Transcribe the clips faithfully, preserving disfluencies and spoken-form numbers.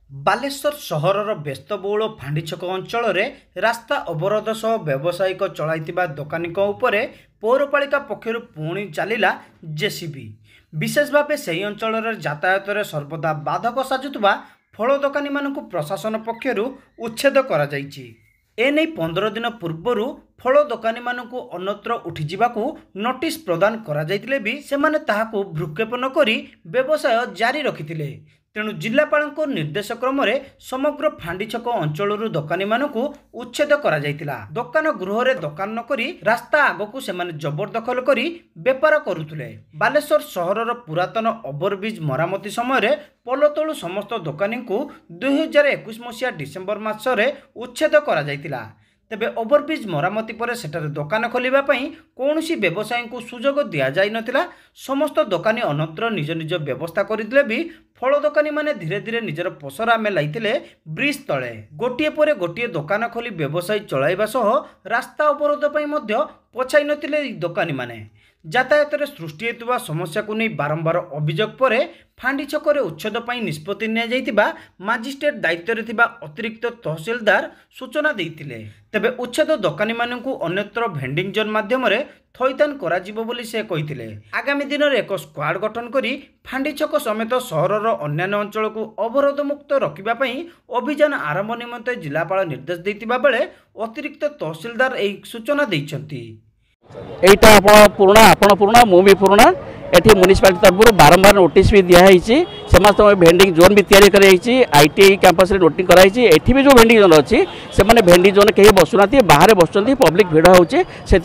बालेश्वर सहरर व्यस्तबहुल फांडीछक अंचल रास्ता अवरोध सह व्यावसायिक चलाइथिबा दोकानी उपरे पौरपालिका पक्षरु पुणी चलिला जेसीबी। विशेष भाव से अंचल यातायात सर्वदा बाधक साजुवा फल दोकानी मानकु प्रशासन पक्षरु उच्छेद करा जायछि। एने पंद्रह दिन पूर्वर फल दोकानी मानकु अन्यत्र उठिजिबाकु नोटिस प्रदान करा जायतिले भी सेमाने ताहाकु भ्रुक्षेप न करी व्यवसाय जारी रखिथिले। तेणु जिलापाल निर्देश क्रम समग्र फांडीछक अंचल दोकानी मानकु उच्छेद करा जायतिला। दोकान गृह रे दोकान न करी रास्ता आगकु सेमाने जबरदखल करी बेपार करुथुले। बालेश्वर सहरर पुरातन ओवरब्रिज मरामती समय पलतलु समस्त दोकानी को दुई हजार एक मसीहा डिसेम्बर मासरे उच्छेद करा जायतिला। तेबे ओवरब्रिज मरामती पर सेठारे दोकान खोलिबा पई कोनोसी व्यवसायी को सुजोग दिया जाय नथिला। समस्त दोकानी अन्यत्र निज निज व्यवस्था करिदिले भी फल दोकानी माने धीरे धीरे निजर पसरा मेलाइथिले ब्रिज तले। गोटिए पर गोटिए दोकान खोली व्यवसाय चलाइबा सह रास्ता अवरोध पई मध्य पछाई नथिले दोकानी माने। यातायात सृष्टि होता समस्या को नहीं बारंबार अभियोग पर फांडीछक उच्छेद पर निष्पत्ति निया मजिस्ट्रेट दायित्व थिबा अतिरिक्त तहसीलदार सूचना देइथिले। तेबे उच्छेद दोकानी मानकु अन्यत्र भेंडिंग जोन माध्यम थैतान कराजिबो बोली से कहिथिले। आगामी दिन में एक स्क्वाड गठन करी फांडीछक समेत सहरर अन्यान्य अंचल को अवरोध मुक्त रखिबा पई अभियान आरंभ निमंते जिलापाल निर्देश दैतिबा बेले अतिरिक्त तहसीलदार एही सूचना दैछंती। एटा आपण पुराना आपण पुराना मु भी पुराना एठी म्युनिसिपालिटी तरफ बारंबार नोटिस भी दिया है। समस्त भेंडिंग जोन भी तैयारी कराई आईटीआई कैंपस रे नोटिंग कराई। एठी भी जो भेंडिंग जोन अच्छी से माने भेंडिंग जोन कहीं बसुना बाहर बसुँच पब्लिक भिड़ होचे से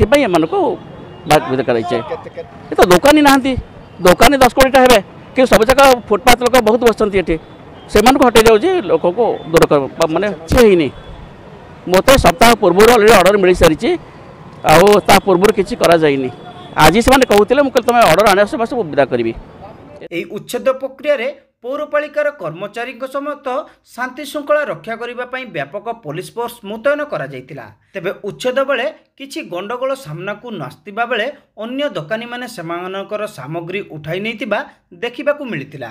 बात कराई। ये तो दोकानी नहांती दोकानी दस कोड़ीटा हे कि सब जगह फुटपाथ लोक बहुत बसती एठी से हटे जाऊँगी लोक को दूर कर माने ही मत सप्ताह पूर्व अलरेडी ऑर्डर मिल सारी आउ ता पूर्व किसी करा जाइनी। आज से कहते मुझे तुम ऑर्डर आने बस विदा करी। यही उच्छेद प्रक्रिया रे पौरपालिकार कर्मचारी समेत शांति श्रृंखला रक्षा करने व्यापक पुलिस फोर्स मुतयन करा जायतिला। तेबे उच्छेद बेले किछि गंडगोल सामना को नस्तिबा बेले अन्य दोकानी माने सेमानकर सामग्री उठाई नैतिबा देखिबाकू मिलितिला।